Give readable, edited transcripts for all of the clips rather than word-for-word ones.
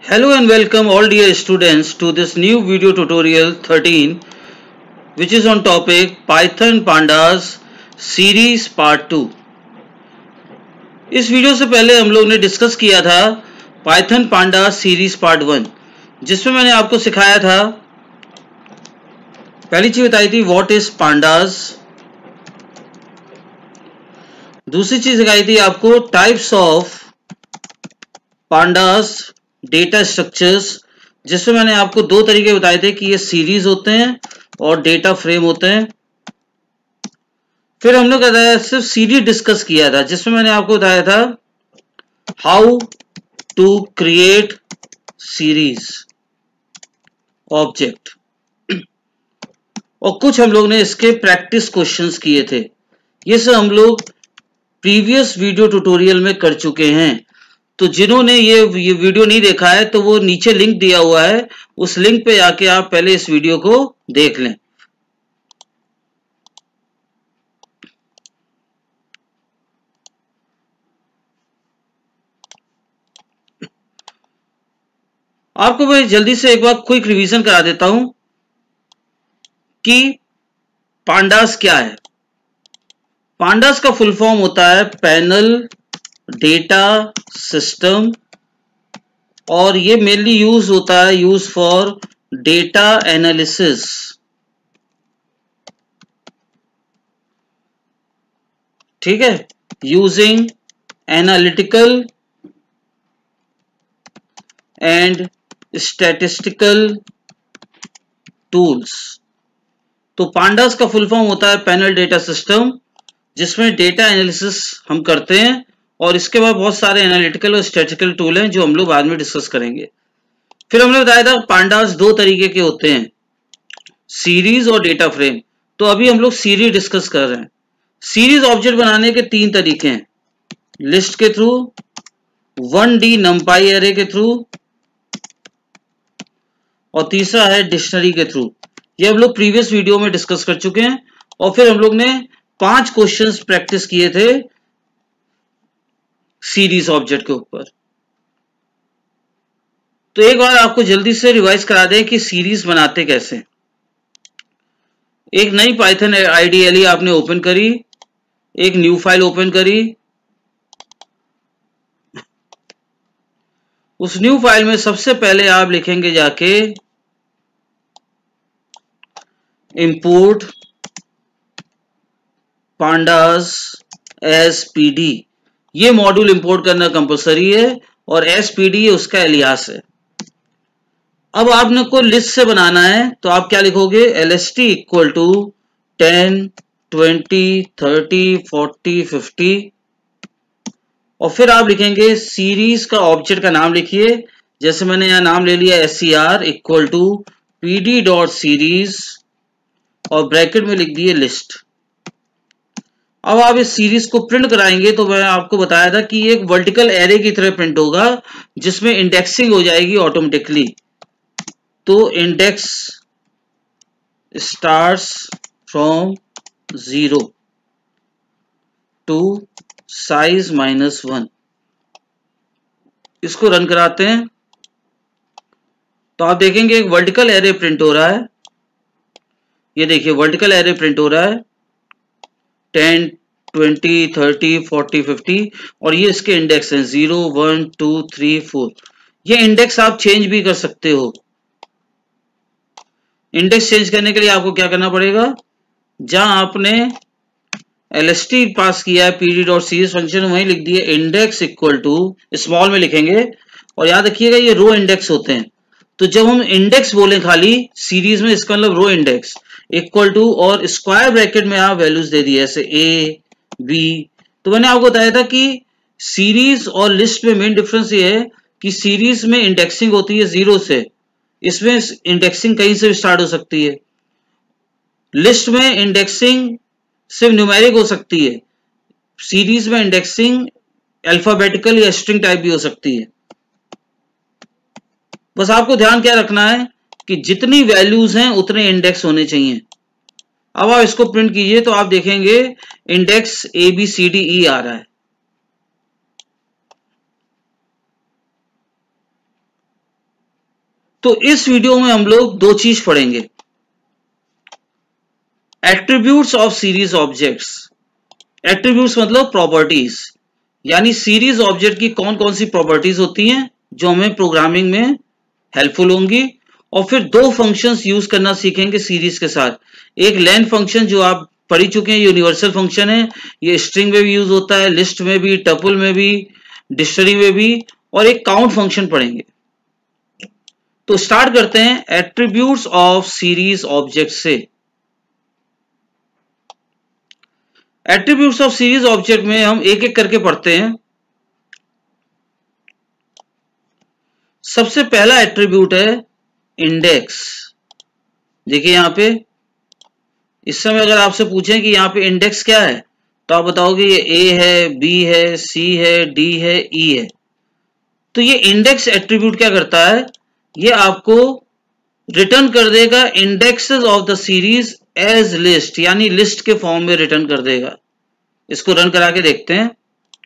Hello and welcome all dear students to this new video tutorial 13 which is on topic Python Pandas series part 2। इस video से पहले हम लोग ने discuss किया था Python Pandas सीरीज पार्ट 1 जिसमें मैंने आपको सिखाया था, पहली चीज बताई थी व्हाट इज पांडास, दूसरी चीज सिखाई थी आपको types of pandas data structures, जिसमें मैंने आपको दो तरीके बताए थे कि ये सीरीज होते हैं और डेटा फ्रेम होते हैं। फिर हम लोग सिर्फ सीरीज डिस्कस किया था जिसमें मैंने आपको बताया था how to create series object, और कुछ हम लोग ने इसके प्रैक्टिस क्वेश्चंस किए थे। ये सब हम लोग प्रीवियस वीडियो ट्यूटोरियल में कर चुके हैं, तो जिन्होंने ये वीडियो नहीं देखा है तो वो नीचे लिंक दिया हुआ है, उस लिंक पे आके आप पहले इस वीडियो को देख लें। आपको मैं जल्दी से एक बार क्विक रिवीजन करा देता हूं कि पांडास क्या है। पांडास का फुल फॉर्म होता है पैनल डेटा सिस्टम, और ये मेनली यूज होता है यूज फॉर डेटा एनालिसिस। ठीक है, using analytical and statistical tools. तो पांडास का फुल फॉर्म होता है पैनल डेटा सिस्टम, जिसमें डेटा एनालिसिस हम करते हैं, और इसके बाद बहुत सारे एनालिटिकल और स्टैटिस्टिकल टूल हैं जो हम लोग बाद में डिस्कस करेंगे। फिर हमने बताया था पांडास दो तरीके के होते हैं, सीरीज और डेटा फ्रेम। तो अभी हम लोग सीरीज डिस्कस कर रहे हैं। सीरीज ऑब्जेक्ट बनाने के तीन तरीके हैं, लिस्ट के थ्रू, 1D नंपाई एरे के थ्रू, और तीसरा है डिक्शनरी के थ्रू। ये हम लोग प्रीवियस वीडियो में डिस्कस कर चुके हैं, और फिर हम लोग ने 5 क्वेश्चंस प्रैक्टिस किए थे सीरीज ऑब्जेक्ट के ऊपर। तो एक बार आपको जल्दी से रिवाइज करा दें कि सीरीज बनाते कैसे। एक नई पाइथन आईडीएलई आपने ओपन करी, एक न्यू फाइल ओपन करी। उस न्यू फाइल में सबसे पहले आप लिखेंगे जाके इंपोर्ट पांडास एज पीडी। ये मॉड्यूल इंपोर्ट करना कंपलसरी है, और एसपीडी उसका एलियास है। अब आपने को लिस्ट से बनाना है, तो आप क्या लिखोगे, lst इक्वल टू 10 20 30 40 50, और फिर आप लिखेंगे सीरीज का ऑब्जेक्ट का नाम लिखिए। जैसे मैंने यहां नाम ले लिया ser equal to pd dot series, और ब्रैकेट में लिख दिए लिस्ट। अब आप इस सीरीज को प्रिंट कराएंगे तो मैं आपको बताया था कि एक वर्टिकल एरे की तरह प्रिंट होगा, जिसमें इंडेक्सिंग हो जाएगी ऑटोमेटिकली। तो index starts from 0 to size -1। इसको रन कराते हैं तो आप देखेंगे एक वर्टिकल एरे प्रिंट हो रहा है। ये देखिए वर्टिकल एरे प्रिंट हो रहा है 10 20 30 40 50, और ये इसके इंडेक्स हैं 0 1 2 3 4। ये इंडेक्स आप चेंज भी कर सकते हो। इंडेक्स चेंज करने के लिए आपको क्या करना पड़ेगा, जहां आपने lst पास किया है pd.series फंक्शन, वहीं लिख दिए इंडेक्स इक्वल टू, स्मॉल में लिखेंगे, और याद रखिएगा ये रो इंडेक्स होते हैं। तो जब हम इंडेक्स बोलें खाली सीरीज में, इसका मतलब रो इंडेक्स इक्वल टू, और स्क्वायर ब्रैकेट में आप वैल्यूज दे दिए ऐसे a b। तो मैंने आपको बताया था कि सीरीज और लिस्ट में मेन डिफरेंस ये है कि सीरीज में इंडेक्सिंग होती है 0 से, इसमें इंडेक्सिंग कहीं से भी स्टार्ट हो सकती है। लिस्ट में इंडेक्सिंग सिर्फ न्यूमेरिक हो सकती है, सीरीज में इंडेक्सिंग अल्फाबेटिकल या स्ट्रिंग टाइप भी हो सकती है। बस आपको ध्यान क्या रखना है कि जितनी वैल्यूज हैं उतने इंडेक्स होने चाहिए। अब आप इसको प्रिंट कीजिए तो आप देखेंगे इंडेक्स ABCDE आ रहा है। तो इस वीडियो में हम लोग दो चीज पढ़ेंगे, attributes of series objects. Attributes मतलब प्रॉपर्टीज, यानी सीरीज ऑब्जेक्ट की कौन कौन सी प्रॉपर्टीज होती हैं जो हमें प्रोग्रामिंग में हेल्पफुल होंगी। और फिर दो फंक्शंस यूज करना सीखेंगे सीरीज के साथ। एक लेन फंक्शन जो आप पढ़ ही चुके हैं, यूनिवर्सल फंक्शन है, ये स्ट्रिंग में भी यूज होता है, लिस्ट में भी, टपल में भी, डिक्शनरी में भी। और एक काउंट फंक्शन पढ़ेंगे। तो स्टार्ट करते हैं एट्रीब्यूट्स ऑफ सीरीज ऑब्जेक्ट से। एट्रीब्यूट्स ऑफ सीरीज ऑब्जेक्ट में हम एक एक करके पढ़ते हैं। सबसे पहला एट्रीब्यूट है इंडेक्स। देखिए यहां पे इस समय अगर आपसे पूछें कि यहां पे इंडेक्स क्या है, तो आप बताओगे ये ए है, बी है, सी है, डी है, ई है। तो ये इंडेक्स एट्रीब्यूट क्या करता है, ये आपको रिटर्न कर देगा indexes of the series as list, यानी लिस्ट के फॉर्म में रिटर्न कर देगा। इसको रन करा के देखते हैं।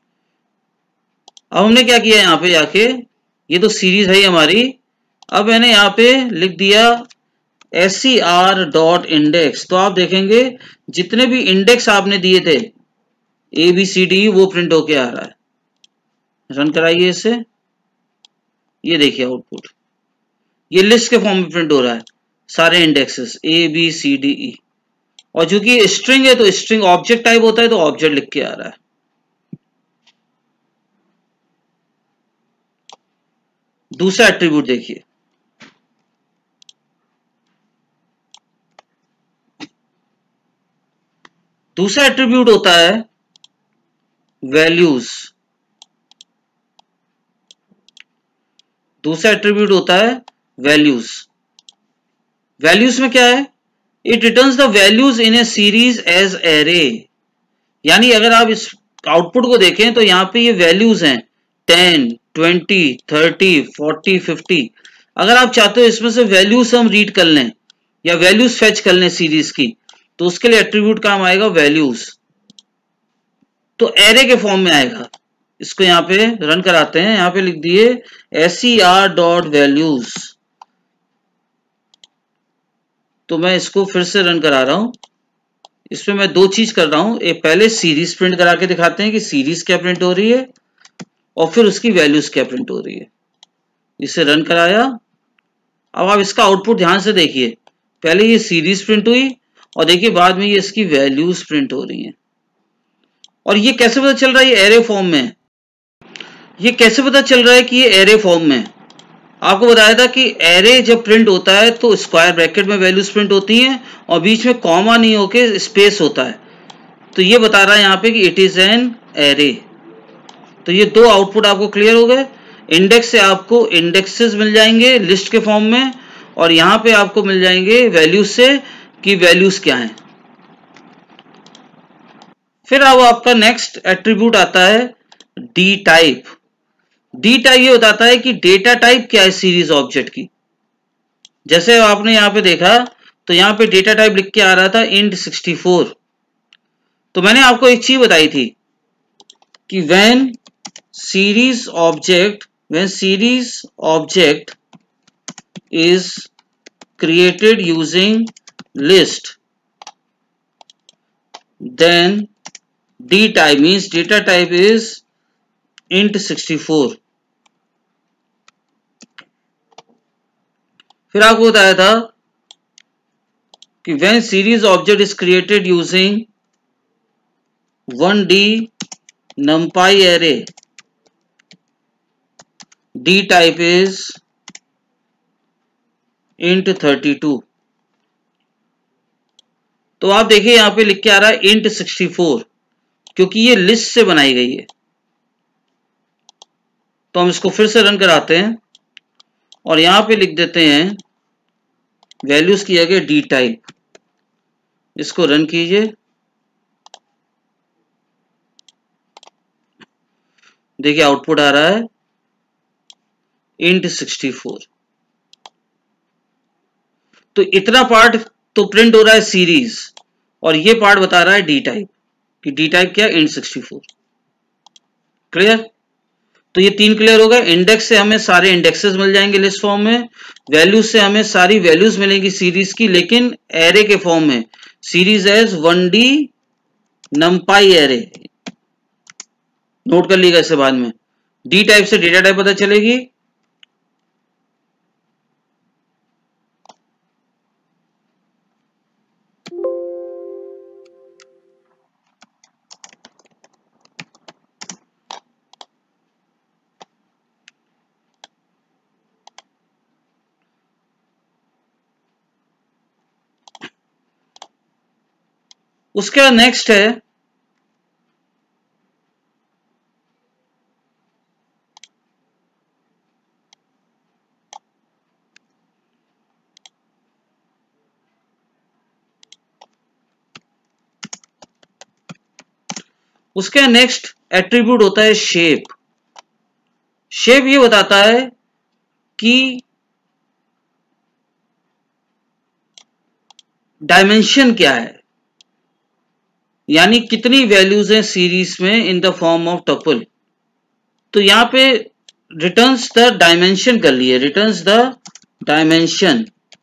अब हमने क्या किया यहां पे जाके, ये तो सीरीज है हमारी। अब मैंने यहां पे लिख दिया ser.index। तो आप देखेंगे जितने भी इंडेक्स आपने दिए थे ए बी सी डी, वो प्रिंट होके आ रहा है। रन कराइए इसे, ये देखिए आउटपुट, ये लिस्ट के फॉर्म में प्रिंट हो रहा है, सारे indexes A B C D E. और चूंकि स्ट्रिंग है तो स्ट्रिंग ऑब्जेक्ट टाइप होता है, तो ऑब्जेक्ट लिख के आ रहा है। दूसरा एट्रीब्यूट देखिए, दूसरा एट्रीब्यूट होता है वैल्यूज। दूसरा एट्रीब्यूट होता है वैल्यूज। वैल्यूज में क्या है, it returns the values in a series as array. यानी अगर आप इस आउटपुट को देखें तो यहां पे ये वैल्यूज हैं 10, 20, 30, 40, 50। अगर आप चाहते हो इसमें से वैल्यूज हम रीड कर लें या वैल्यूज फेच कर लें सीरीज की, तो उसके लिए एट्रीब्यूट काम आएगा वैल्यूज। तो एरे के फॉर्म में आएगा। इसको यहां पे रन कराते हैं। यहां पे लिख दिए ser.values। तो मैं इसको फिर से रन करा रहा हूं। इसमें मैं दो चीज कर रहा हूं, एक पहले सीरीज प्रिंट करा के दिखाते हैं कि सीरीज क्या प्रिंट हो रही है, और फिर उसकी वैल्यूज क्या प्रिंट हो रही है। इसे रन कराया। अब आप इसका आउटपुट ध्यान से देखिए, पहले ये सीरीज प्रिंट हुई और देखिए बाद में ये इसकी वैल्यूज प्रिंट हो रही हैं। और ये कैसे पता चल रहा है ये एरे फॉर्म में, ये कैसे पता चल रहा है कि ये एरे फॉर्म में। आपको बताया था कि एरे जब प्रिंट होता है तो स्क्वायर ब्रैकेट में वैल्यूज प्रिंट होती हैं और बीच में कॉमा नहीं होके स्पेस होता है। तो ये बता रहा है यहाँ पे कि इट इज एन एरे। तो ये दो आउटपुट आपको क्लियर हो गए। इंडेक्स से आपको इंडेक्सेस मिल जाएंगे लिस्ट के फॉर्म में, और यहां पे आपको मिल जाएंगे वैल्यूज से कि वैल्यूज क्या हैं। फिर अब आपका नेक्स्ट एट्रीब्यूट आता है डी टाइप। डी टाइप ये बताता है कि डेटा टाइप क्या है सीरीज ऑब्जेक्ट की। जैसे आपने यहां पे देखा तो यहां पे डेटा टाइप लिख के आ रहा था int 64। तो मैंने आपको एक चीज बताई थी कि when series object is created using list, then d type means data type is int 64। फिर आपको बताया था कि when series object is created using 1D numpy array, d type is int 32। तो आप देखिए यहां पे लिख के आ रहा है int 64, क्योंकि ये लिस्ट से बनाई गई है। तो हम इसको फिर से रन कराते हैं और यहां पे लिख देते हैं वैल्यूज की जगह डी टाइप। इसको रन कीजिए, देखिए आउटपुट आ रहा है int 64। तो इतना पार्ट तो प्रिंट हो रहा है सीरीज, और ये पार्ट बता रहा है डी टाइप कि डी टाइप क्या int 64। क्लियर। तो ये 3 क्लियर हो गए। इंडेक्स से हमें सारे इंडेक्सेस मिल जाएंगे लिस्ट फॉर्म में, वैल्यूज से हमें सारी वैल्यूज मिलेंगी सीरीज की, लेकिन एरे के फॉर्म में, series as 1D NumPy array, note कर लीजिएगा इससे बाद में। डी टाइप से डेटा टाइप पता चलेगी, उसके बाद नेक्स्ट है उसके नेक्स्ट एट्रीब्यूट होता है शेप। शेप ये बताता है कि डायमेंशन क्या है, यानी कितनी वैल्यूज हैं सीरीज में in the form of tuple. तो यहां पे रिटर्न्स द डायमेंशन कर लिए, returns the dimension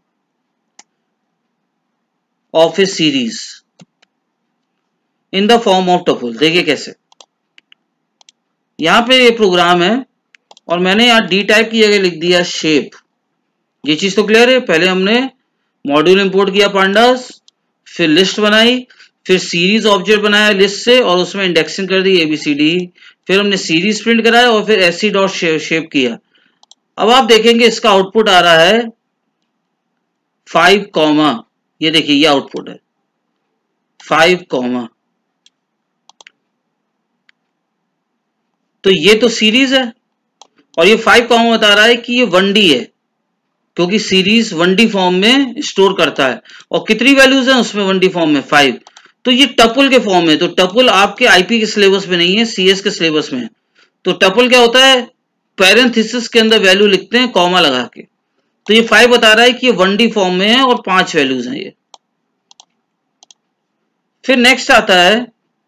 of a series in the form of tuple. देखिए कैसे, यहां पे ये प्रोग्राम है और मैंने यहां डी टाइप की जगह लिख दिया शेप। ये चीज तो क्लियर है। पहले हमने मॉड्यूल इंपोर्ट किया पांडास, फिर लिस्ट बनाई, फिर सीरीज ऑब्जेक्ट बनाया लिस्ट से और उसमें इंडेक्सिंग कर दी ABCD, फिर हमने सीरीज प्रिंट कराया और फिर SC डॉट शेप किया। अब आप देखेंगे इसका आउटपुट आ रहा है 5 कॉमा, ये देखिए ये आउटपुट है 5 कॉमा। तो ये तो सीरीज है और ये 5 कॉमा बता रहा है कि ये 1D है, क्योंकि सीरीज 1D फॉर्म में स्टोर करता है। और कितनी वैल्यूज हैं उसमें 1D फॉर्म में 5। तो ये टपल के फॉर्म में, तो टपल आपके IP के सिलेबस में नहीं है, CS के सिलेबस में है। तो टपल क्या होता है, पैरेंथेसिस के अंदर वैल्यू लिखते हैं कॉमा लगा के। तो ये 5 बता रहा है कि ये 1D फॉर्म में है और 5 वैल्यूज हैं ये। फिर नेक्स्ट आता है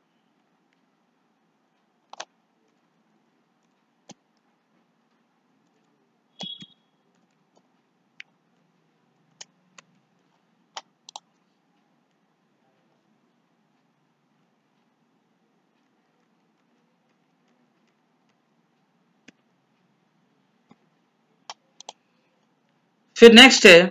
फिर नेक्स्ट है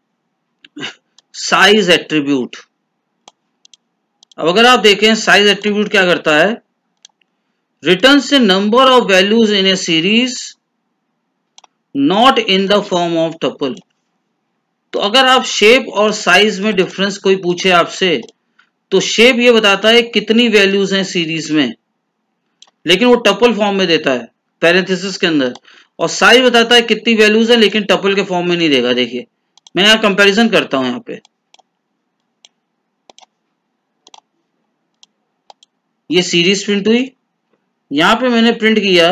साइज एट्रीब्यूट। अब अगर आप देखें साइज एट्रीब्यूट क्या करता है, returns a number of values in a series not in the form of tuple. तो अगर आप शेप और साइज में डिफरेंस कोई पूछे आपसे, तो शेप ये बताता है कितनी वैल्यूज हैं सीरीज में, लेकिन वो टपल फॉर्म में देता है पैरेंथेसिस के अंदर, और साइज बताता है कितनी वैल्यूज है लेकिन टपल के फॉर्म में नहीं देगा। देखिए मैं यहां कंपैरिजन करता हूं, यहां पे ये सीरीज प्रिंट हुई, यहां पे मैंने प्रिंट किया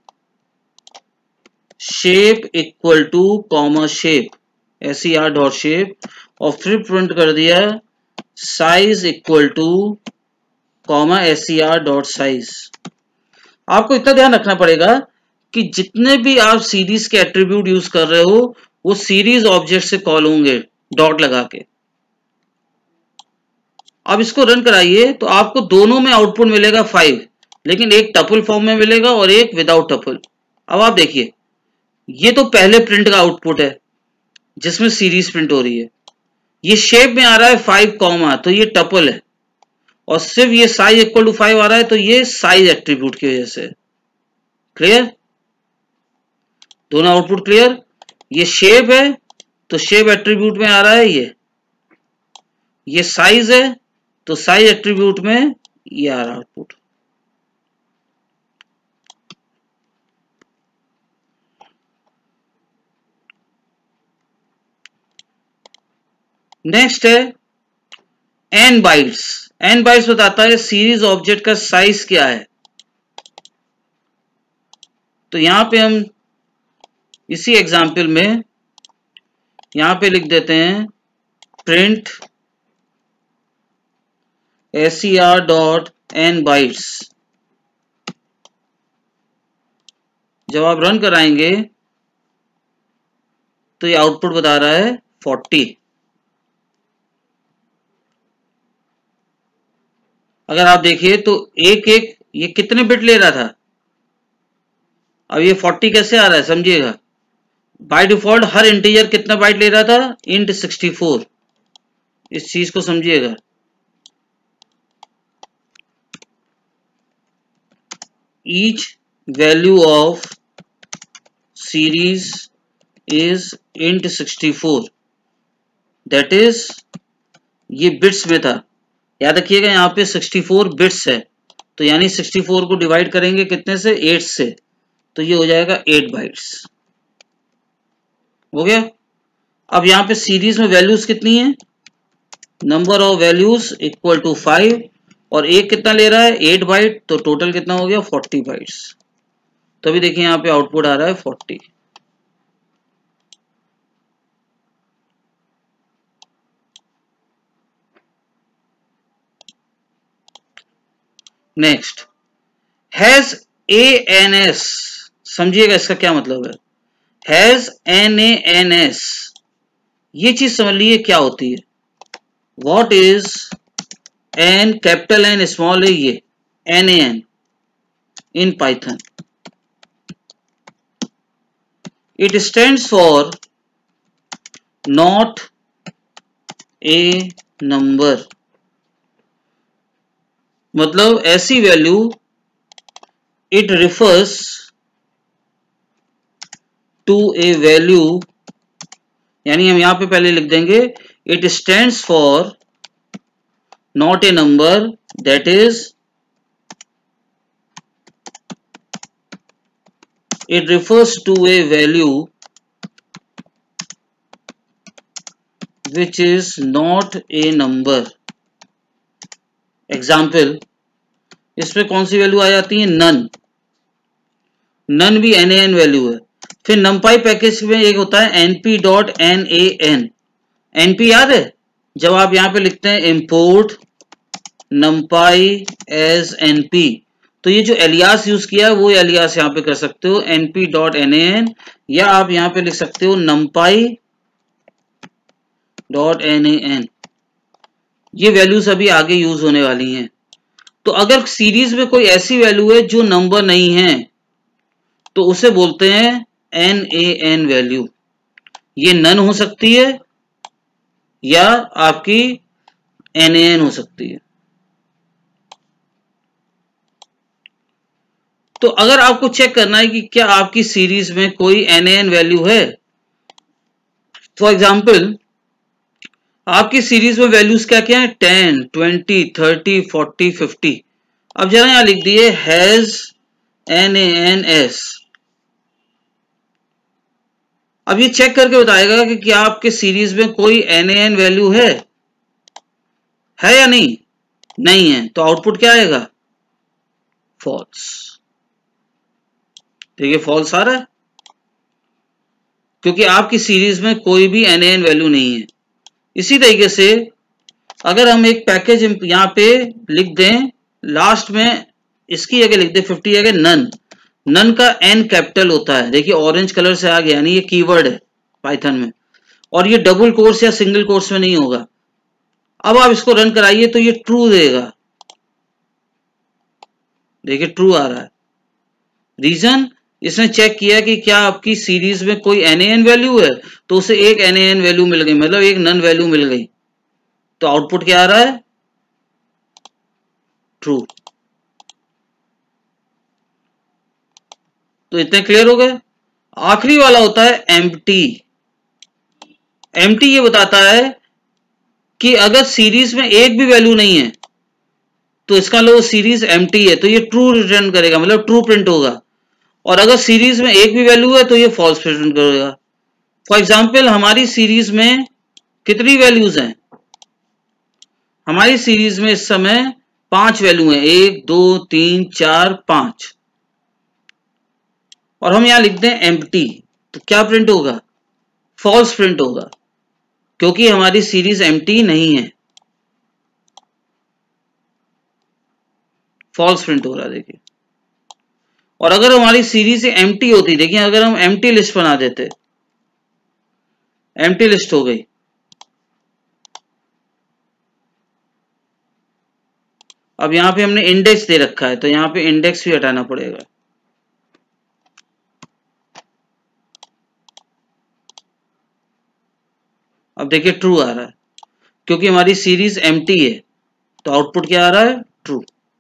shape equal to comma shape, SER dot shape, और फिर प्रिंट कर दिया size equal to comma SER dot size. आपको इतना ध्यान रखना पड़ेगा कि जितने भी आप सीरीज के एट्रीब्यूट यूज कर रहे हो वो सीरीज ऑब्जेक्ट से कॉल होंगे डॉट लगा के। अब इसको रन कराइए तो आपको दोनों में आउटपुट मिलेगा 5, लेकिन एक टपल फॉर्म में मिलेगा और एक विदाउट टपल। अब आप देखिए ये तो पहले प्रिंट का आउटपुट है जिसमें सीरीज प्रिंट हो रही है, ये शेप में आ रहा है 5 कॉमा, तो ये टपल है, और सिर्फ ये साइज इक्वल टू 5 आ रहा है तो ये साइज एट्रीब्यूट की वजह से। क्लियर, दोनों आउटपुट क्लियर। ये शेप है तो शेप एट्रीब्यूट में आ रहा है ये साइज है तो साइज एट्रीब्यूट में ये आ रहा है आउटपुट। नेक्स्ट है n बाइट्स। n बाइट्स बताता है सीरीज ऑब्जेक्ट का साइज क्या है। तो यहां पे हम इसी एग्जाम्पल में यहां पे लिख देते हैं print SER dot n bytes. जब आप रन कराएंगे तो ये आउटपुट बता रहा है 40। अगर आप देखिए तो एक एक ये कितने बिट ले रहा था, अब ये 40 कैसे आ रहा है समझिएगा। बाय डिफॉल्ट हर इंटीजर कितना बाइट ले रहा था, इंट 64। इस चीज को समझिएगा। Each value of series is int 64, that is, ये बिट्स में था, याद रखिएगा यहाँ पे 64 बिट्स है, तो यानी 64 को डिवाइड करेंगे कितने से, 8 से, तो ये हो जाएगा 8 बाइट्स। हो गया। अब यहाँ पे सीरीज में वैल्यूज कितनी है, number of values equal to 5, और एक कितना ले रहा है 8 बाइट, तो टोटल कितना हो गया 40 बाइट्स। तो अभी देखिए यहाँ पे आउटपुट आ रहा है 40। नेक्स्ट, हैज ANS, समझिएगा इसका क्या मतलब है। हैज NANS, ये चीज समझ लीजिए क्या होती है। What is N, capital N small है, ये NAN in Python, it stands for not a number, मतलब ऐसी वैल्यू, it refers to a value, यानी हम यहां पे पहले लिख देंगे it stands for not a number, that is it refers to a value which is not a number. Example, इसमें कौन सी वैल्यू आ जाती है, नन, नन भी NaN वैल्यू है। फिर numpy पैकेज में एक होता है np.nan, np याद है, जब आप यहां पे लिखते हैं import numpy as np, तो ये जो एलियास यूज किया है वो एलियास यहां पे कर सकते हो np.nan, या आप यहां पे लिख सकते हो numpy.nan। ये वैल्यूज अभी आगे यूज होने वाली हैं। तो अगर सीरीज में कोई ऐसी वैल्यू है जो नंबर नहीं है तो उसे बोलते हैं NaN वैल्यू। ये नन हो सकती है या आपकी NaN हो सकती है। तो अगर आपको चेक करना है कि क्या आपकी सीरीज में कोई NaN वैल्यू है, फॉर एग्जाम्पल आपकी सीरीज में वैल्यूज क्या क्या है, 10, 20, 30, 40, 50। अब जरा यहां लिख दिए हैज NaNS। अब ये चेक करके बताएगा कि क्या आपके सीरीज में कोई NaN वैल्यू है या नहीं, नहीं है, तो आउटपुट क्या आएगा, फॉल्स। देखिए फॉल्स आ रहा है क्योंकि आपकी सीरीज में कोई भी NaN वैल्यू नहीं है। इसी तरीके से अगर हम एक पैकेज यहां पे लिख दें, लास्ट में इसकी जगह लिख दें 50 जगह नन, नन का N कैपिटल होता है, देखिए ऑरेंज कलर से आ गया, यानी ये कीवर्ड है पाइथन में, और ये डबल कोट्स या सिंगल कोट्स में नहीं होगा। अब आप इसको रन कराइए तो ये ट्रू देगा, देखिए ट्रू आ रहा है। रीजन, इसने चेक किया कि क्या आपकी सीरीज में कोई NaN वैल्यू है, तो उसे एक NaN वैल्यू मिल गई, मतलब एक नन वैल्यू मिल गई, तो आउटपुट क्या आ रहा है, ट्रू। तो इतने क्लियर हो गए। आखिरी वाला होता है एम्प्टी। एम्प्टी ये बताता है कि अगर सीरीज में एक भी वैल्यू नहीं है तो इसका लो सीरीज एम्प्टी है, तो ये ट्रू रिटर्न करेगा, मतलब ट्रू प्रिंट होगा। और अगर सीरीज में एक भी वैल्यू है तो ये फॉल्स प्रिंट करेगा। फॉर एग्जाम्पल हमारी सीरीज में कितनी वैल्यूज हैं, हमारी सीरीज में इस समय 5 वैल्यू हैं, 1 2 3 4 5, और हम यहां लिख दें एम्प्टी, तो क्या प्रिंट होगा, फॉल्स प्रिंट होगा, क्योंकि हमारी सीरीज एम्प्टी नहीं है, फॉल्स प्रिंट हो रहा है। देखिए और अगर हमारी सीरीज एम्प्टी होती, देखिए अगर हम एम्प्टी लिस्ट बना देते, एम्प्टी लिस्ट हो गई, अब यहां पे हमने इंडेक्स दे रखा है तो यहां पे इंडेक्स भी हटाना पड़ेगा। अब देखिए ट्रू आ रहा है क्योंकि हमारी सीरीज एम्प्टी है, तो आउटपुट क्या आ रहा है, ट्रू।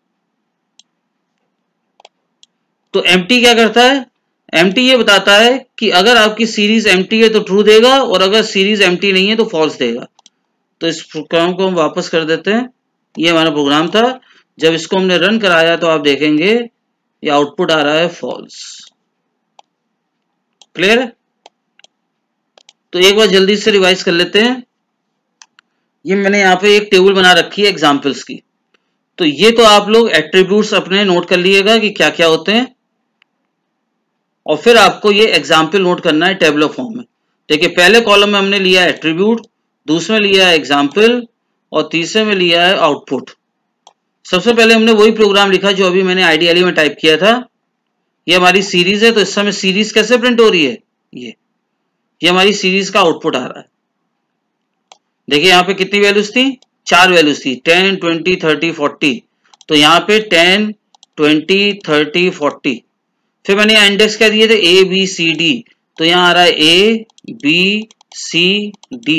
तो एम्प्टी क्या करता है, एम्प्टी ये बताता है कि अगर आपकी सीरीज एम्प्टी है तो ट्रू देगा, और अगर सीरीज एम्प्टी नहीं है तो फॉल्स देगा। तो इस प्रोग्राम को हम वापस कर देते हैं। ये हमारा प्रोग्राम था, जब इसको हमने रन कराया तो आप देखेंगे ये आउटपुट आ रहा है फॉल्स। क्लियर है? तो एक बार जल्दी से रिवाइज कर लेते हैं। ये मैंने यहाँ पे एक टेबल बना रखी है एग्जाम्पल्स की, तो ये तो आप लोग एट्रीब्यूट्स अपने नोट कर लिएगा कि क्या क्या होते हैं, और फिर आपको ये एग्जाम्पल नोट करना है टेबलर फॉर्म में। देखिए पहले कॉलम में हमने लिया है एट्रीब्यूट, दूसरे में लिया है एग्जाम्पल, और तीसरे में लिया है आउटपुट। सबसे पहले हमने वही प्रोग्राम लिखा जो अभी मैंने आईडीएलई में टाइप किया था। ये हमारी सीरीज है, तो इस समय सीरीज कैसे प्रिंट हो रही है, ये हमारी सीरीज का आउटपुट आ रहा है। देखिए यहाँ पे कितनी वैल्यूज थी, 4 वैल्यूज थी, 10, 20, 30, 40। तो यहाँ पे 10, 20, 30, 40। फिर मैंने यहाँ इंडेक्स क्या दिए थे, ए बी सी डी, तो यहाँ आ रहा है ए बी सी डी।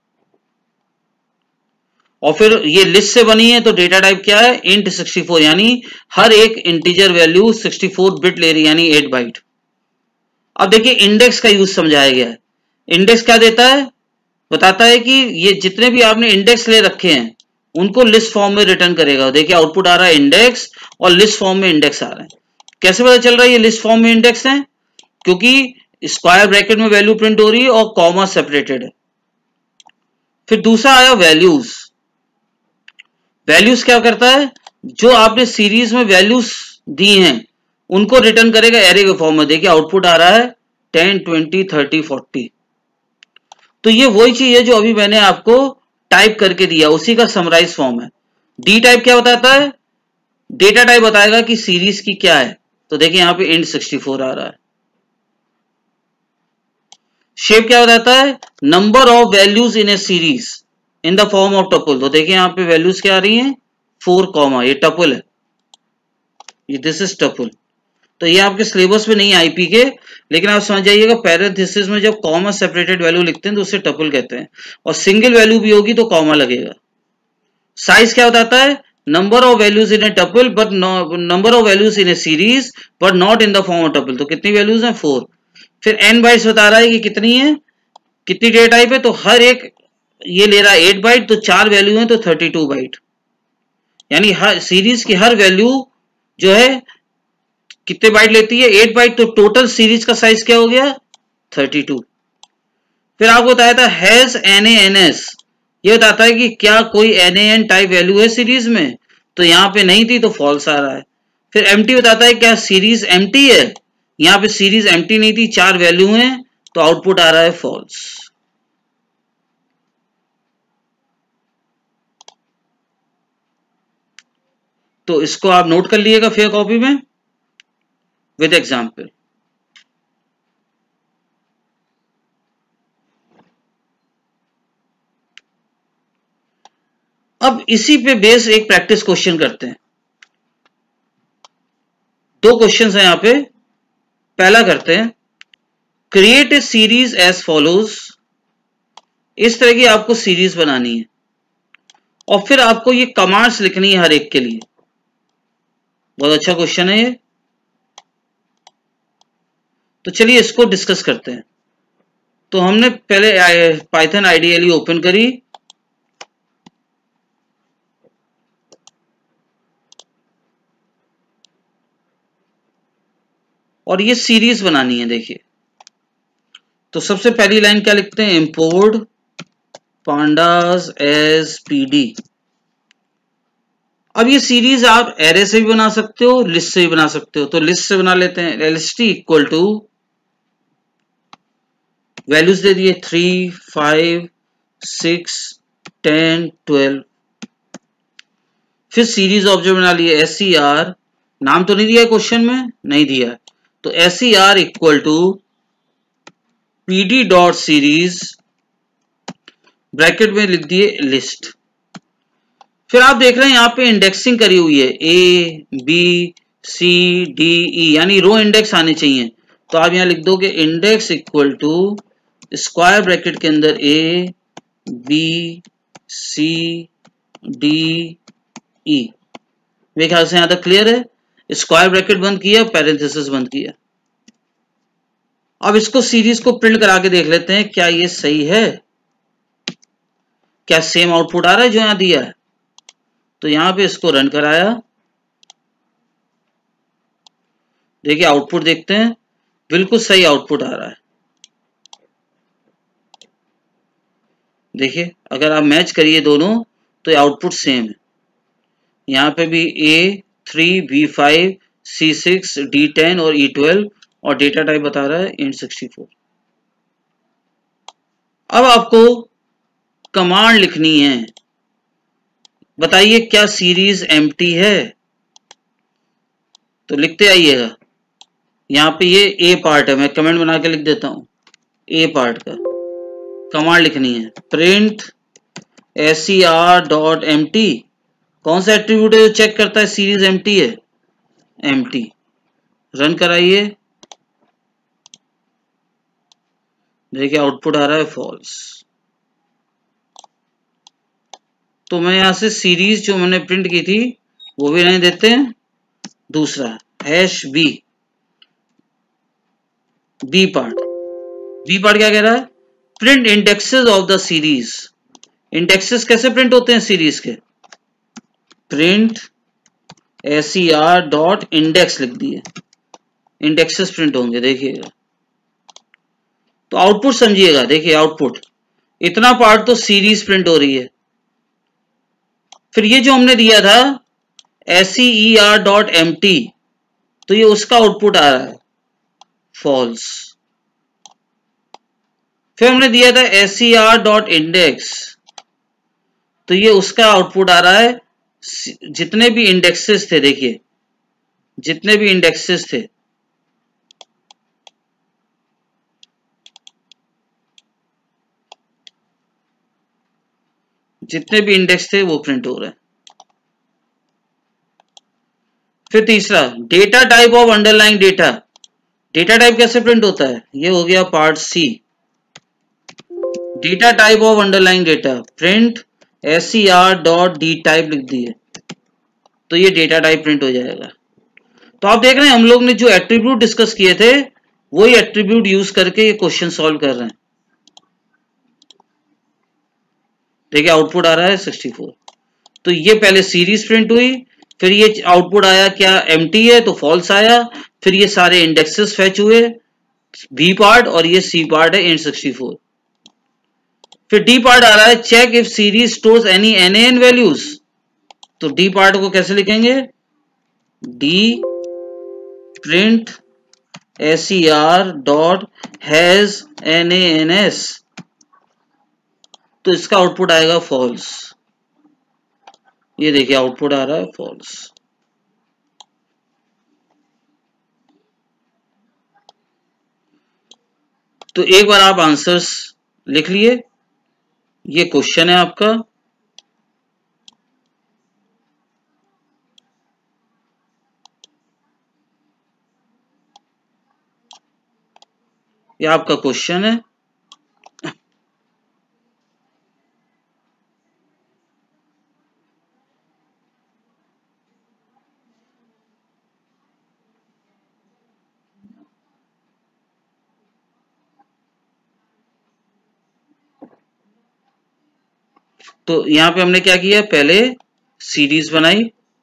और फिर ये लिस्ट से बनी है तो डेटा टाइप क्या है, इंट 64, यानी हर एक इंटीजर वैल्यू 64 बिट ले रही है, यानी 8 बाइट। अब देखिए इंडेक्स का यूज समझाया गया है। इंडेक्स क्या देता है, बताता है कि ये जितने भी आपने इंडेक्स ले रखे हैं उनको लिस्ट फॉर्म में रिटर्न करेगा। देखिए आउटपुट आ रहा है इंडेक्स, और लिस्ट फॉर्म में इंडेक्स आ रहा है। कैसे पता चल रहा है ये लिस्ट फॉर्म में इंडेक्स है, क्योंकि स्क्वायर ब्रैकेट में वैल्यू प्रिंट हो रही है और कॉमा सेपरेटेड है। फिर दूसरा आया वैल्यूज। वैल्यूज क्या करता है, जो आपने सीरीज में वैल्यूज दी हैं उनको रिटर्न करेगा एरे के फॉर्म में। देखिए आउटपुट आ रहा है 10, 20, 30, 40। तो ये वही चीज है जो अभी मैंने आपको टाइप करके दिया, उसी का समराइज फॉर्म है। डी टाइप क्या बताता है, डेटा टाइप बताएगा कि सीरीज की क्या है। तो देखिए यहां पे इंट 64 आ रहा है। शेप क्या बताता है, number of values in a series in the form of tuple. तो देखिए यहां पे वैल्यूज क्या आ रही हैं, 4 कॉमा, ये टपल है, ये दिस इज टपल। तो ये आपके सिलेबस में नहीं है आईपी के, लेकिन आप समझ जाइएगा पैरेंथेसिस में जब कॉमा सेपरेटेड वैल्यू लिखते हैं तो उसे टपल कहते हैं, और सिंगल वैल्यू भी होगी तो कॉमा लगेगा। साइज क्या बताता है, number of values in a tuple but number of values in a series but not in the form of tuple. तो कितनी वैल्यूज हैं, 4। फिर एन बाइट्स बता रहा है कि कितनी है, कितनी डेटा टाइप है, तो हर एक ये ले रहा है 8 बाइट, तो 4 वैल्यू है तो 32 बाइट, यानी हर सीरीज की हर वैल्यू जो है कितने बाइट लेती है, 8 बाइट। तो टोटल सीरीज का साइज क्या हो गया, 32। फिर आपको बताया था हैज NaNs, ये बताता है कि क्या कोई NaN टाइप वैल्यू है सीरीज में, तो यहां पे नहीं थी तो फॉल्स आ रहा है। फिर एम्प्टी बताता है क्या सीरीज एम्प्टी है, यहां पे सीरीज एम्प्टी नहीं थी, 4 वैल्यू है, तो आउटपुट आ रहा है फॉल्स। तो इसको आप नोट कर लीजिएगा फिर कॉपी में विद एग्जाम्पल। अब इसी पे बेस एक प्रैक्टिस क्वेश्चन करते हैं। 2 क्वेश्चन है यहां पे। पहला करते हैं, create a series as follows. इस तरह की आपको सीरीज बनानी है, और फिर आपको ये कमांड्स लिखनी है हर एक के लिए। बहुत अच्छा क्वेश्चन है ये। तो चलिए इसको डिस्कस करते हैं। तो हमने पहले पाइथन आईडीएलई ओपन करी, और ये सीरीज बनानी है। देखिए तो सबसे पहली लाइन क्या लिखते हैं, इंपोर्ट पांडास एज पीडी। अब ये सीरीज आप एरे से भी बना सकते हो, लिस्ट से भी बना सकते हो। तो लिस्ट से बना लेते हैं, lst इक्वल टू वैल्यूज दे दिए 3, 5, 6, 10, 12। फिर सीरीज ऑब्जेक्ट बना लिए ser नाम तो नहीं दिया है क्वेश्चन में, नहीं दिया है। तो SCR equal to PD dot series bracket में लिख दिए लिस्ट। फिर आप देख रहे हैं यहाँ पे इंडेक्सिंग करी हुई है ABCDE, यानी रो इंडेक्स आने चाहिए। तो आप यहाँ लिख दोगे index equal to square bracket के अंदर ABCDE। मेरे ख्याल से यहाँ तक क्लियर है। स्क्वायर ब्रैकेट बंद किया, पैरेंथेसिस बंद किया। अब इसको सीरीज को प्रिंट करा के देख लेते हैं, क्या ये सही है, क्या सेम आउटपुट आ रहा है जो यहां दिया है। तो यहां पे इसको रन कराया, देखिए आउटपुट देखते हैं, बिल्कुल सही आउटपुट आ रहा है। देखिए अगर आप मैच करिए दोनों तो आउटपुट सेम है। यहाँ पे भी A3 B5 C6 D10 और E12 और डेटा टाइप बता रहा है int64। अब आपको कमांड लिखनी है, बताइए क्या सीरीज एम्प्टी है। तो लिखते आइएगा, यहाँ पे ये ए पार्ट है, मैं कमेंट बना के लिख देता हूं, ए पार्ट का कमांड लिखनी है प्रिंट SCR.empty। कौन सा एट्रीब्यूट है जो चेक करता है सीरीज एम्प्टी है, एम्प्टी। रन कराइए, देखिए आउटपुट आ रहा है फॉल्स। तो मैं यहां से सीरीज जो मैंने प्रिंट की थी वो भी नहीं देते हैं। दूसरा #b बी पार्ट क्या कह रहा है, print indexes of the series. Indexes कैसे प्रिंट होते हैं सीरीज के, प्रिंट SCR.index लिख दिए, इंडेक्सेस प्रिंट होंगे। देखिएगा तो आउटपुट समझिएगा, देखिए आउटपुट इतना पार्ट तो सीरीज प्रिंट हो रही है। फिर ये जो हमने दिया था SCR.empty, तो ये उसका आउटपुट आ रहा है फॉल्स। फिर हमने दिया था SCR.index, तो ये उसका आउटपुट आ रहा है, जितने भी इंडेक्सेस थे, देखिए जितने भी इंडेक्सेस थे, जितने भी इंडेक्स थे वो प्रिंट हो रहे हैं। फिर तीसरा data type of underlying data. Data type कैसे प्रिंट होता है, ये हो गया part C. Data type of underlying data print SCR.dtype लिख दिए, तो ये डेटा टाइप प्रिंट हो जाएगा। तो आप देख रहे हैं हम लोग ने जो एट्रीब्यूट डिस्कस किए थे वही एट्रीब्यूट यूज करके ये क्वेश्चन सॉल्व कर रहे हैं। देखिए आउटपुट आ रहा है 64। तो ये पहले सीरीज प्रिंट हुई, फिर ये आउटपुट आया क्या एम्प्टी है तो फॉल्स आया, फिर ये सारे इंडेक्सेस फेच हुए, बी पार्ट और ये सी पार्ट है int64। फिर डी पार्ट आ रहा है check if series stores any NaN values. तो डी पार्ट को कैसे लिखेंगे, डी प्रिंट SCR.has NaNs, तो इसका आउटपुट आएगा फॉल्स। ये देखिए आउटपुट आ रहा है फॉल्स। तो एक बार आप आंसर्स लिख लिए, ये क्वेश्चन है आपका। ये आपका क्वेश्चन है। तो यहां पे हमने क्या किया, पहले सीरीज बनाई,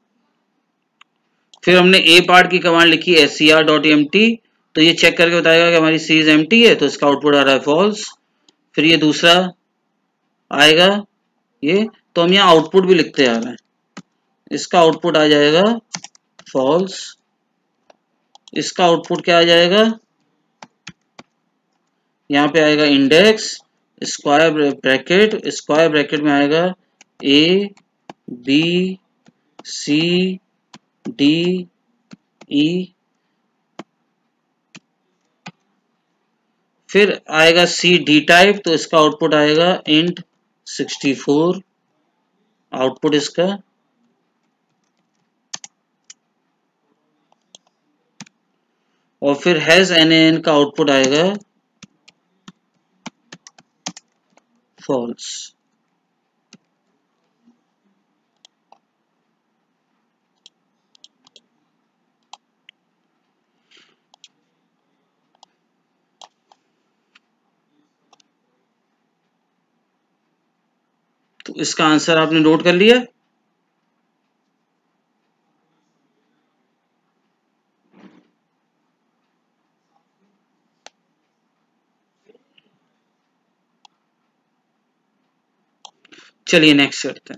फिर हमने ए पार्ट की कमांड लिखी SCR.empty, तो ये चेक करके बताएगा कि हमारी सीरीज एम्प्टी है, तो इसका आउटपुट आ रहा है फॉल्स। फिर ये दूसरा आएगा ये, तो हम यहाँ आउटपुट भी लिखते आ रहे हैं, इसका आउटपुट आ जाएगा फॉल्स। इसका आउटपुट क्या आ जाएगा, यहाँ पे आएगा इंडेक्स स्क्वायर ब्रैकेट में आएगा A B C D ई, फिर आएगा सी डी टाइप, तो इसका आउटपुट आएगा इंट 64 आउटपुट इसका, और फिर हैज NaN का आउटपुट आएगा फॉल्स। तो इसका आंसर आपने नोट कर लिया। चलिए नेक्स्ट करते हैं।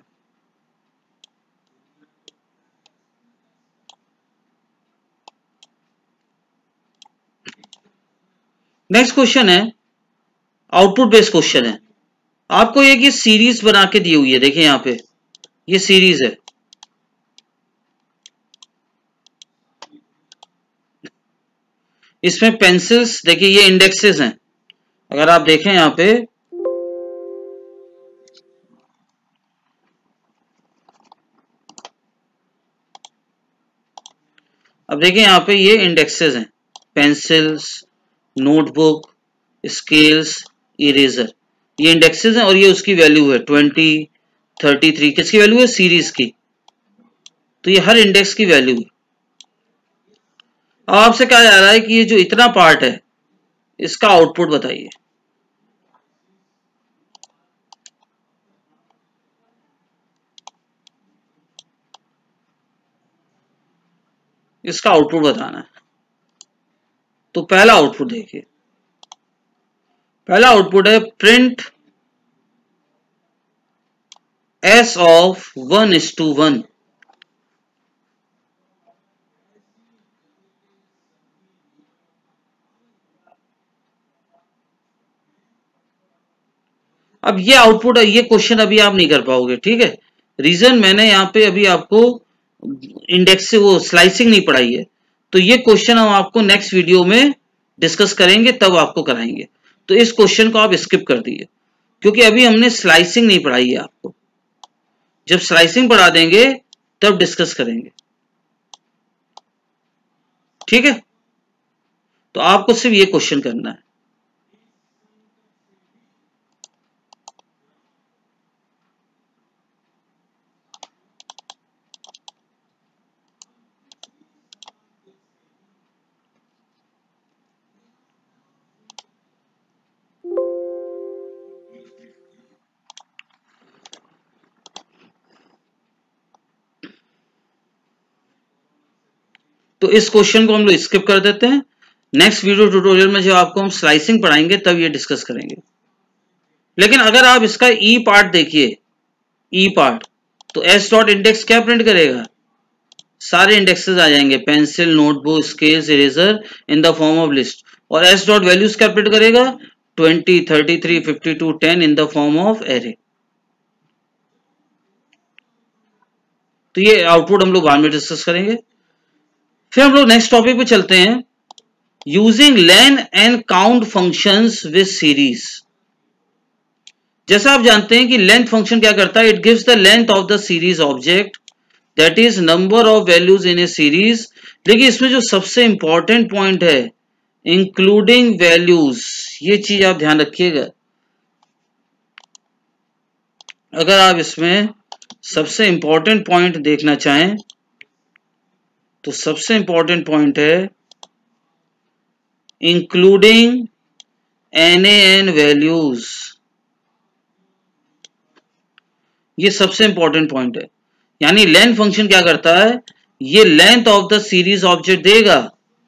नेक्स्ट क्वेश्चन है आउटपुट बेस्ड क्वेश्चन है। आपको एक ये सीरीज बना के दी हुई है, देखिए यहां पे ये सीरीज है। इसमें पेंसिल्स, देखिए ये इंडेक्सेस हैं। अगर आप देखें यहां पे, अब देखिए यहां पे ये इंडेक्सेस हैं, पेंसिल्स, नोटबुक, स्केल्स, इरेजर, ये इंडेक्सेस हैं और ये उसकी वैल्यू है 20, 33। किसकी वैल्यू है? सीरीज की। तो ये हर इंडेक्स की वैल्यू है। अब आपसे कहा जा रहा है कि ये जो इतना पार्ट है इसका आउटपुट बताइए। इसका आउटपुट बताना है। तो पहला आउटपुट देखिए, पहला आउटपुट है प्रिंट S of 1:1। अब ये आउटपुट है, ये क्वेश्चन अभी आप नहीं कर पाओगे, ठीक है। रीजन मैंने यहाँ पे अभी आपको इंडेक्स से वो स्लाइसिंग नहीं पढ़ाई है, तो ये क्वेश्चन हम आपको नेक्स्ट वीडियो में डिस्कस करेंगे, तब आपको कराएंगे। तो इस क्वेश्चन को आप स्किप कर दिए, क्योंकि अभी हमने स्लाइसिंग नहीं पढ़ाई है आपको। जब स्लाइसिंग पढ़ा देंगे तब डिस्कस करेंगे, ठीक है। तो आपको सिर्फ ये क्वेश्चन करना है। तो इस क्वेश्चन को हम लोग स्किप कर देते हैं। नेक्स्ट वीडियो ट्यूटोरियल में जब आपको हम स्लाइसिंग पढ़ाएंगे तब ये डिस्कस करेंगे। लेकिन अगर आप इसका ई पार्ट देखिए, ई पार्ट, तो एस डॉट इंडेक्स क्या प्रिंट करेगा? सारे इंडेक्सेस आ जाएंगे, pencil, notebook, scales, eraser in the form of list. और एस डॉट वैल्यूज क्या प्रिंट करेगा? 20, 33, 52, 10 in the form of array. तो ये आउटपुट हम लोग बाद में डिस्कस करेंगे। फिर हम लोग नेक्स्ट टॉपिक पे चलते हैं, using len and count functions with series. जैसा आप जानते हैं कि लेंथ फंक्शन क्या करता है, it gives the length of the series object, that is number of values in a series. लेकिन इसमें जो सबसे इंपॉर्टेंट पॉइंट है, इंक्लूडिंग वैल्यूज, ये चीज आप ध्यान रखिएगा। अगर आप इसमें सबसे इंपॉर्टेंट पॉइंट देखना चाहें तो सबसे इंपॉर्टेंट पॉइंट है इंक्लूडिंग NaN वैल्यूज। ये सबसे इंपॉर्टेंट पॉइंट है। यानी लेंथ फंक्शन क्या करता है, ये length of the series object देगा,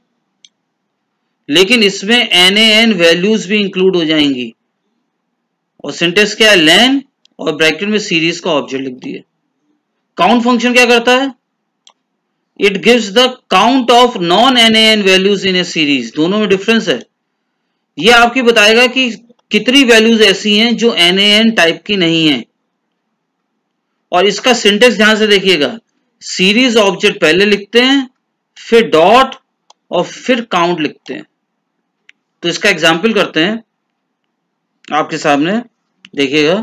लेकिन इसमें NaN वैल्यूज भी इंक्लूड हो जाएंगी। और सिंटेक्स क्या है? लेन और ब्रैकेट में सीरीज का ऑब्जेक्ट लिख दिए। काउंट फंक्शन क्या करता है? It gives the count of non NaN values in a series. दोनों में डिफरेंस है। ये आपकी बताएगा कि कितनी वैल्यूज ऐसी हैं जो NaN टाइप की नहीं है। और इसका सिंटेक्स ध्यान से देखिएगा, सीरीज ऑब्जेक्ट पहले लिखते हैं, फिर डॉट और फिर काउंट लिखते हैं। तो इसका एग्जाम्पल करते हैं आपके सामने, देखिएगा।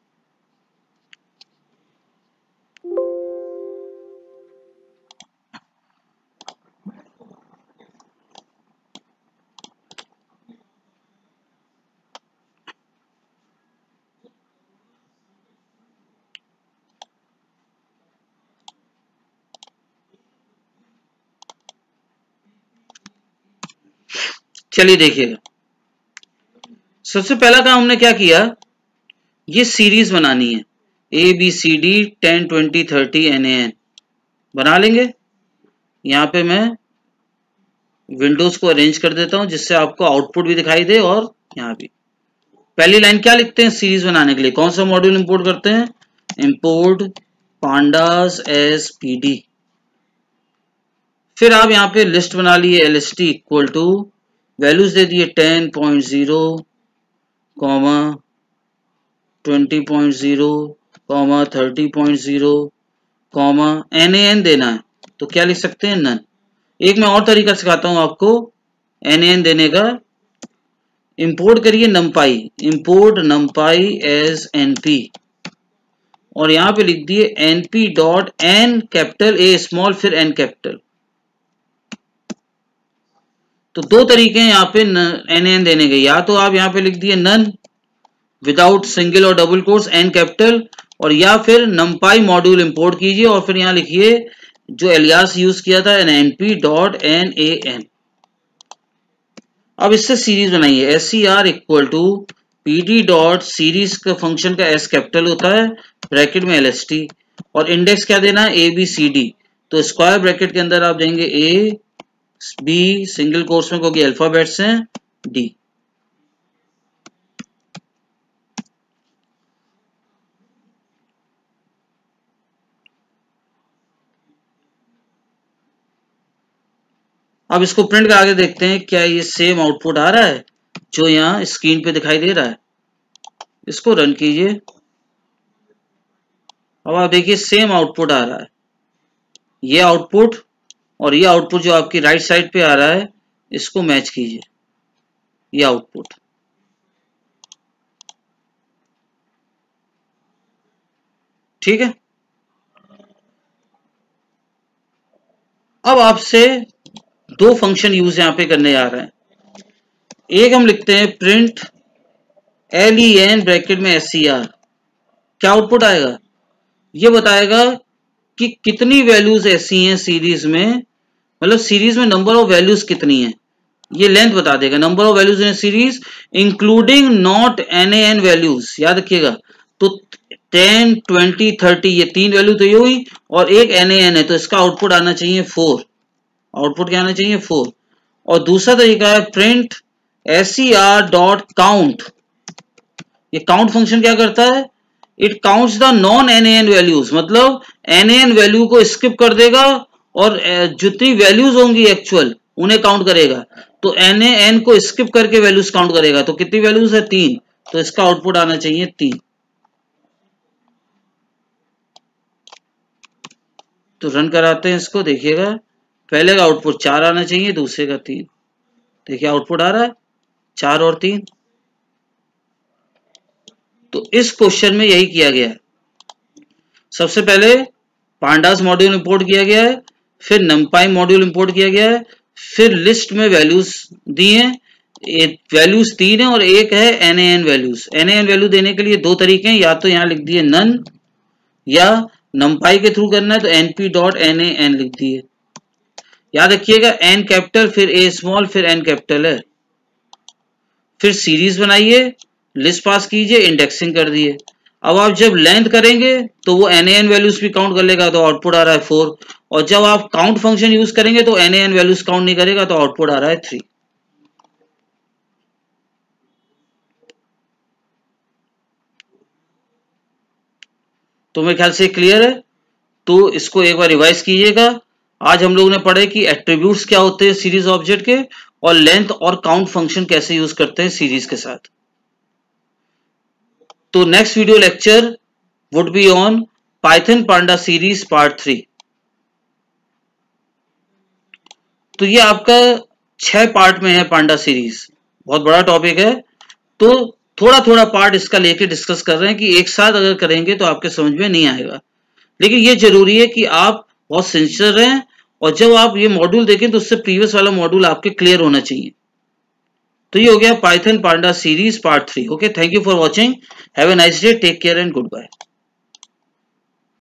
चलिए देखिएगा, सबसे पहला काम हमने क्या किया, ये सीरीज बनानी है ABCD 10 20 30 NaN बना लेंगे। यहाँ पे मैं विंडोज को अरेंज कर देता हूं जिससे आपको आउटपुट भी दिखाई दे। और यहाँ भी पहली लाइन क्या लिखते हैं सीरीज बनाने के लिए, कौन सा मॉड्यूल इंपोर्ट करते हैं, इंपोर्ट pandas as PD। फिर आप यहाँ पे लिस्ट बना लिए LST इक्वल टू वैल्यूज दे दिए 10.0, 20.0, 30.0, NaN देना है तो क्या लिख सकते हैं, नन। एक मैं और तरीका सिखाता हूं आपको NaN देने का। इंपोर्ट करिए numpy, import numpy as np और यहां पे लिख दिए np dot n capital A small फिर n कैपिटल। तो दो तरीके हैं यहाँ पे NaN देने के, या तो आप यहाँ पे लिख दिए नन विदाउट सिंगल और डबल कोट्स n कैपिटल, और या फिर numpy मॉड्यूल इंपोर्ट कीजिए और फिर यहाँ लिखिए जो एलियास यूज किया था np डॉट nan। अब इससे सीरीज बनाइए SCR equal to PD dot series का फंक्शन का S कैपिटल होता है, ब्रैकेट में LST, और इंडेक्स क्या देना है ABCD। तो स्क्वायर ब्रैकेट के अंदर आप देंगे A B सिंगल कोर्स में क्योंकि अल्फाबेट्स हैं D। अब इसको प्रिंट करके देखते हैं क्या ये सेम आउटपुट आ रहा है जो यहाँ स्क्रीन पे दिखाई दे रहा है। इसको रन कीजिए, अब आप देखिए सेम आउटपुट आ रहा है। ये आउटपुट और ये आउटपुट जो आपकी राइट साइड पे आ रहा है इसको मैच कीजिए, ये आउटपुट। ठीक है, अब आपसे दो फंक्शन यूज यहां पे करने जा रहे हैं। एक हम लिखते हैं प्रिंट len ब्रैकेट में SCR, क्या आउटपुट आएगा, ये बताएगा कि कितनी वैल्यूज ऐसी हैं सीरीज में, मतलब सीरीज में नंबर ऑफ वैल्यूज कितनी है, ये लेंथ बता देगा। Number of values in series including not NaN values, याद रखिएगा। तो 10 20 30 ये तीन वैल्यू तो ये हुई और एक NaN है, तो इसका आउटपुट आना चाहिए 4। आउटपुट क्या आना चाहिए 4। और दूसरा तरीका है प्रिंट SCR डॉट काउंट। ये काउंट फंक्शन क्या करता है, it counts the non NaN values, मतलब NaN वैल्यू को स्किप कर देगा और जितनी वैल्यूज होंगी एक्चुअल उन्हें काउंट करेगा। तो NaN को स्किप करके वैल्यूज काउंट करेगा। तो कितनी वैल्यूज है 3, तो इसका आउटपुट आना चाहिए 3। तो रन कराते हैं इसको, देखिएगा पहले का आउटपुट 4 आना चाहिए, दूसरे का 3। देखिए आउटपुट आ रहा है 4 और 3। तो इस क्वेश्चन में यही किया गया है। सबसे पहले पांडास मॉड्यूल इंपोर्ट किया गया है, फिर numpy मॉड्यूल इंपोर्ट किया गया है, फिर लिस्ट में वैल्यूज दी हैं, वैल्यूज 3 है और एक है NaN वैल्यूज। NaN वैल्यू देने के लिए दो तरीके हैं, या तो यहां लिख दिए नन, या numpy के थ्रू करना है तो np डॉट NaN लिख दिए। याद रखिएगा n कैपिटल फिर A स्मॉल फिर n कैपिटल है। फिर सीरीज बनाइए, लिस्ट पास कीजिए, इंडेक्सिंग कर दिए। अब आप जब लेंथ करेंगे तो वो NaN वैल्यूज भी काउंट कर लेगा, तो आउटपुट आ रहा है 4। और जब आप काउंट फंक्शन यूज करेंगे तो NaN वैल्यूज काउंट नहीं करेगा, तो आउटपुट आ रहा है 3। तो मेरे ख्याल से क्लियर है। तो इसको एक बार रिवाइज कीजिएगा। आज हम लोगों ने पढ़े कि एट्रीब्यूट्स क्या होते हैं सीरीज ऑब्जेक्ट के, और लेंथ और काउंट फंक्शन कैसे यूज करते हैं सीरीज के साथ। तो next video lecture would be on Python Panda series part 3. तो ये आपका 6 पार्ट में है पांडा सीरीज, बहुत बड़ा टॉपिक है, तो थोड़ा थोड़ा पार्ट इसका लेके डिस्कस कर रहे हैं कि एक साथ अगर करेंगे तो आपके समझ में नहीं आएगा। लेकिन ये जरूरी है कि आप बहुत सिंसियर रहें, और जब आप ये मॉड्यूल देखें तो उससे प्रीवियस वाला मॉड्यूल आपके क्लियर होना चाहिए। तो ये हो गया Python panda series part 3। Okay, thank you for watching, have a nice day, take care and good bye.